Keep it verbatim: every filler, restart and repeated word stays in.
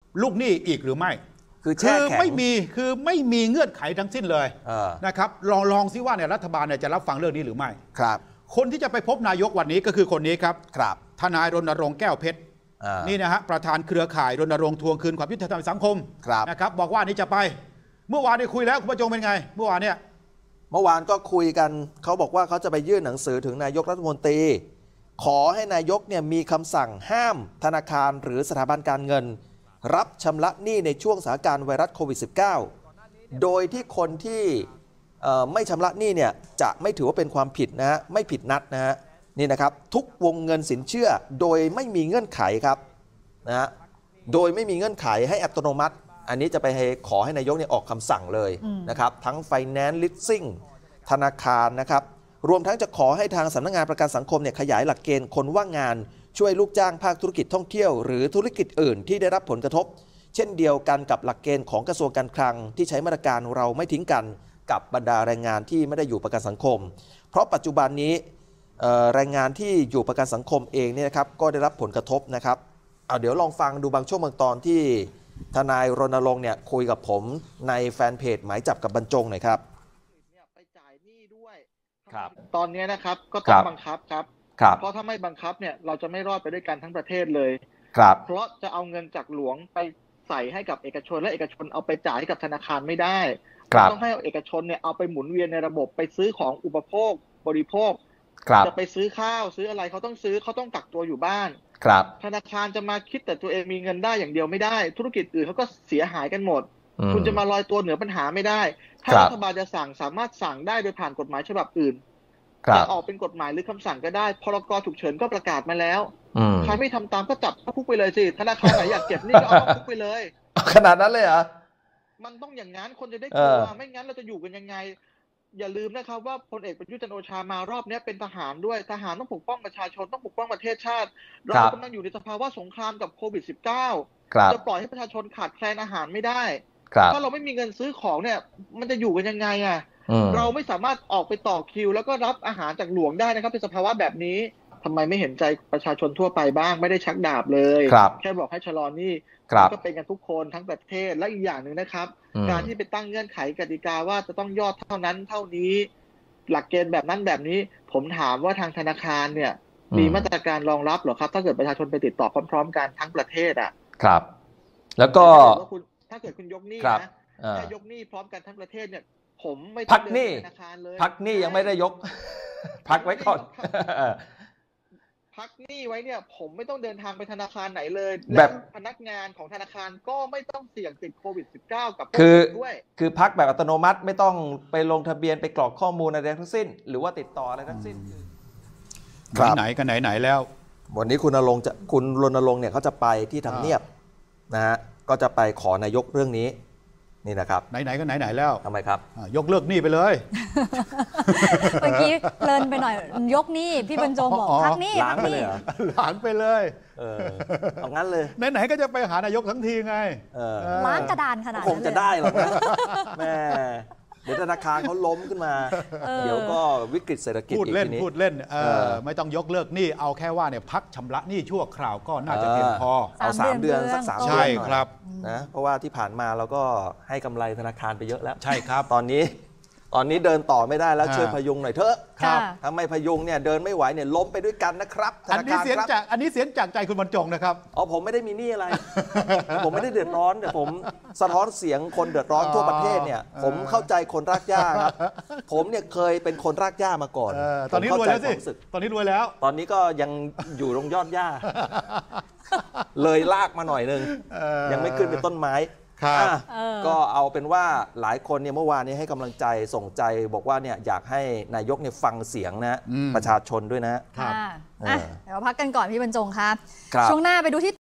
ลูกหนี้อีกหรือไม่คือแช่แข็งไม่มีคือไม่มีเงื่อนไขทั้งสิ้นเลยนะครับลองลองซิว่าเนี่ยรัฐบาลเนี่ยจะรับฟังเรื่องนี้หรือไม่ครับคนที่จะไปพบนายกวันนี้ก็คือคนนี้ครับครับทนายรณรงค์แก้วเพชรนี่นะฮะประธานเครือข่ายรณรงค์ทวงคืนความยุติธรรมสังคมนะครับบอกว่านี่จะไปเมื่อวานได้คุยแล้วคุณประจงเป็นไงเมื่อวานเนี่ยเมื่อวานก็คุยกันเขาบอกว่าเขาจะไปยื่นหนังสือถึงนายกรัฐมนตรีขอให้นายกเนี่ยมีคำสั่งห้ามธนาคารหรือสถาบันการเงินรับชำระหนี้ในช่วงสถานการณ์ไวรัสโควิด สิบเก้า โดยที่คนที่ไม่ชำระหนี้เนี่ยจะไม่ถือว่าเป็นความผิดนะฮะไม่ผิดนัดนะฮะนี่นะครับทุกวงเงินสินเชื่อโดยไม่มีเงื่อนไขครับนะฮะโดยไม่มีเงื่อนไขให้อัตโนมัติอันนี้จะไปขอให้นายกเนี่ยออกคำสั่งเลยนะครับทั้ง Finance Leasing ธนาคารนะครับรวมทั้งจะขอให้ทางสำนักงานประกันสังคมเนี่ยขยายหลักเกณฑ์คนว่างงานช่วยลูกจ้างภาคธุรกิจท่องเที่ยวหรือธุรกิจอื่นที่ได้รับผลกระทบเช่นเดียวกันกับหลักเกณฑ์ของกระทรวงการคลังที่ใช้มาตรการเราไม่ทิ้งกันกับบรรดาแรงงานที่ไม่ได้อยู่ประกันสังคมเพราะปัจจุบันนี้แรงงานที่อยู่ประกันสังคมเองเนี่ยนะครับก็ได้รับผลกระทบนะครับเอาเดี๋ยวลองฟังดูบางช่วงบางตอนที่ทนายรณรงค์เนี่ยคุยกับผมในแฟนเพจหมายจับกับบรรจงหน่อยครับไปจ่ายหนี้ด้วยครับตอนนี้นะครับก็ต้องบังคับครับเพราะถ้าไม่บังคับเนี่ยเราจะไม่รอดไปด้วยกันทั้งประเทศเลยครับเพราะจะเอาเงินจากหลวงไปใส่ให้กับเอกชนและเอกชนเอาไปจ่ายให้กับธนาคารไม่ได้ต้องให้เอกชนเนี่ยเอาไปหมุนเวียนในระบบไปซื้อของอุปโภคบริโภคจะไปซื้อข้าวซื้ออะไรเขาต้องซื้อเขาต้องกักตัวอยู่บ้านครับธนาคารจะมาคิดแต่ตัวเองมีเงินได้อย่างเดียวไม่ได้ธุรกิจอื่นเขาก็เสียหายกันหมดคุณจะมาลอยตัวเหนือปัญหาไม่ได้ถ้ารัฐบาลจะสั่งสามารถสั่งได้โดยผ่านกฎหมายฉบับอื่นจะออกเป็นกฎหมายหรือคำสั่งก็ได้พรกฉุกเฉินก็ประกาศมาแล้วใครไม่ทำตามก็จับเข้าคุกไปเลยสิธนาคารไหนอยากเก็บนี่ก็เอาเข้าคุกไปเลยขนาดนั้นเลยเหรอมันต้องอย่างนั้นคนจะได้กลัวไม่งั้นเราจะอยู่กันยังไงอย่าลืมนะครับว่าพลเอกประยุทธ์จันทร์โอชามารอบนี้เป็นทหารด้วยทหารต้องปกป้องประชาชนต้องปกป้องประเทศชาติเรากำลังอยู่ในสภาวะสงครามกับโควิด สิบเก้า จะปล่อยให้ประชาชนขาดแคลนอาหารไม่ได้ถ้าเราไม่มีเงินซื้อของเนี่ยมันจะอยู่กันยังไงอ่ะเราไม่สามารถออกไปต่อคิวแล้วก็รับอาหารจากหลวงได้นะครับในสภาวะแบบนี้ทำไมไม่เห็นใจประชาชนทั่วไปบ้างไม่ได้ชักดาบเลยแค่บอกให้ชะลอนี่ก็เป็นกันทุกคนทั้งประเทศและอีกอย่างหนึ่งนะครับการที่ไปตั้งเงื่อนไขกติกาว่าจะต้องยอดเท่านั้นเท่านี้หลักเกณฑ์แบบนั้นแบบนี้ผมถามว่าทางธนาคารเนี่ยมีมาตรการรองรับหรอครับถ้าเกิดประชาชนไปติดต่อพร้อมๆกันทั้งประเทศอ่ะครับแล้วก็ถ้าเกิดคุณยกหนี้นะถ้ายกหนี้พร้อมกันทั้งประเทศเนี่ยผมไม่พักหนี้ธนาคารเลยพักหนี้ยังไม่ได้ยกพักไว้ก่อนพักหนี้ไว้เนี่ยผมไม่ต้องเดินทางไปธนาคารไหนเลยแบบพนักงานของธนาคารก็ไม่ต้องเสี่ยงติดโควิด สิบเก้า กับพวกเราด้วยคือพักแบบอัตโนมัติไม่ต้องไปลงทะเบียนไปกรอกข้อมูลอะไรทั้งสิ้นหรือว่าติดต่ออะไรทั้งสิ้นไหนกันไหนไหนแล้ววันนี้คุณณรงค์จะคุณรณรงค์เนี่ยเขาจะไปที่ทำเนียบนะฮะก็จะไปขอนายกเรื่องนี้นี่นะครับไหนๆก็ไหนๆแล้วทำไมครับยกเลิกหนี้ไปเลยเมื่อกี้เพลินไปหน่อยยกหนี้พี่บรรจงบอกพักหนี้ล้างไปเลยล้างไปเลยเออเอางั้นเลยไหนๆก็จะไปหานายกทั้งทีไงล้างกระดานขนาดนั้นคงจะได้หรอกนะแม่เดี๋ยวธนาคารเขาล้มขึ้นมาเดี๋ยวก็วิกฤตเศรษฐกิจพูดเล่นพูดเล่นไม่ต้องยกเลิกหนี้เอาแค่ว่าเนี่ยพักชำระหนี้ชั่วคราวก็น่าจะเพียงพอเอาสามเดือนสักสามเดือนใช่ครับนะเพราะว่าที่ผ่านมาเราก็ให้กำไรธนาคารไปเยอะแล้วใช่ครับตอนนี้ตอนนี้เดินต่อไม่ได้แล้วช่วยพยุงหน่อยเถอะครับถ้าไม่พยุงเนี่ยเดินไม่ไหวเนี่ยล้มไปด้วยกันนะครับอันนี้เสียงจากอันนี้เสียงจากใจคุณบรรจงนะครับอ๋อผมไม่ได้มีหนี้อะไรผมไม่ได้เดือดร้อนแต่ผมสะท้อนเสียงคนเดือดร้อนทั่วประเทศเนี่ยผมเข้าใจคนรากหญ้าครับผมเนี่ยเคยเป็นคนรากหญ้ามาก่อนตอนนี้รวยแล้วสิตอนนี้รวยแล้วตอนนี้ก็ยังอยู่ตรงยอดหญ้าเลยลากมาหน่อยนึงยังไม่ขึ้นเป็นต้นไม้ก็เอาเป็นว่าหลายคนเนี่ยเมื่อวานนี้ให้กำลังใจส่งใจบอกว่าเนี่ยอยากให้นายกเนี่ยฟังเสียงนะประชาชนด้วยนะเดี๋ยวพักกันก่อนพี่บรรจงครับช่วงหน้าไปดูที่